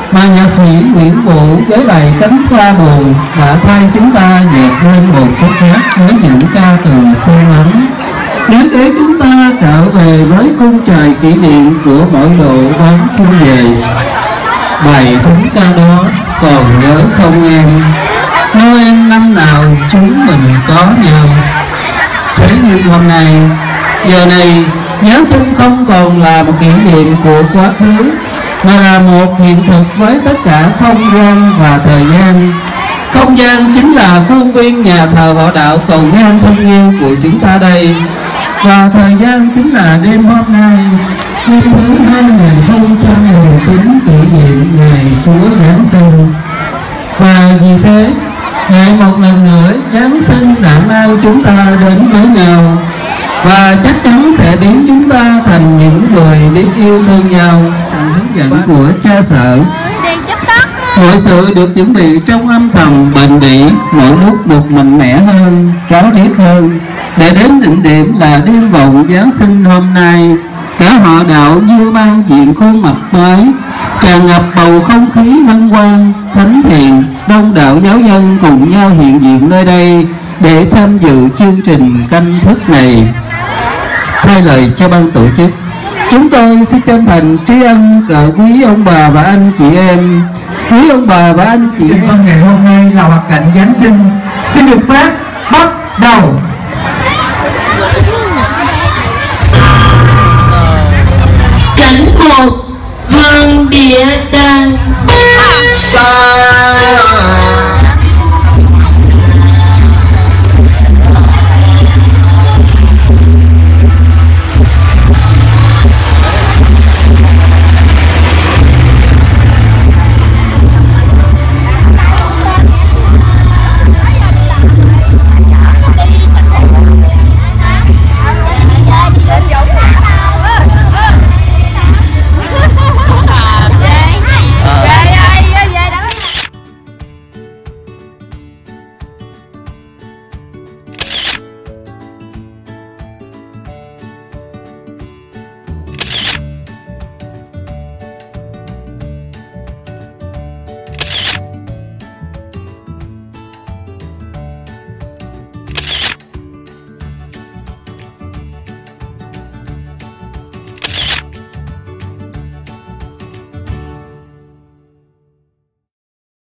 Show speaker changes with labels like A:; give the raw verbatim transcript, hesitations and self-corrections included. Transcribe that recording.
A: mà nhạc sĩ Nguyễn Vũ với bài Cánh Ca Buồn đã thay chúng ta dệt lên một khúc hát với những ca từ say nắng, để để chúng ta trở về với cung trời kỷ niệm của mỗi độ Giáng sinh về. Bài thánh ca đó còn nhớ không em, Noel năm nào chúng mình có nhau. Thế nhưng hôm nay, giờ này, Giáng sinh không còn là một kỷ niệm của quá khứ, mà là một hiện thực với tất cả không gian và thời gian. Không gian chính là khuôn viên nhà thờ Họ Đạo Cầu Ngang thân yêu của chúng ta đây, và thời gian chính là đêm hôm nay, đêm thứ hai nghìn không trăm mười chín kỷ niệm ngày Chúa Giáng sinh. Và vì thế, lại một lần nữa Giáng sinh đã mang chúng ta đến với nhau, và chắc chắn sẽ biến chúng ta thành những người biết yêu thương nhau. Hướng dẫn của cha sở, mọi sự được chuẩn bị trong âm thầm bền bỉ, mỗi lúc một mạnh mẽ hơn, ráo riết hơn, để đến định điểm là đêm vọng Giáng sinh hôm nay. Cả Họ Đạo như mang diện khuôn mặt mới, tràn ngập bầu không khí hân hoan thánh thiện. Đông đảo giáo dân cùng nhau hiện diện nơi đây để tham dự chương trình canh thức này. Thay lời cho ban tổ chức, chúng tôi xin chân thành tri ân cả quý ông bà và anh chị em. Quý ông bà và anh chị em,
B: vâng, ngày hôm nay là hoạt cảnh Giáng sinh xin được phép bắt đầu.
C: Cảnh một vườn địa đàng.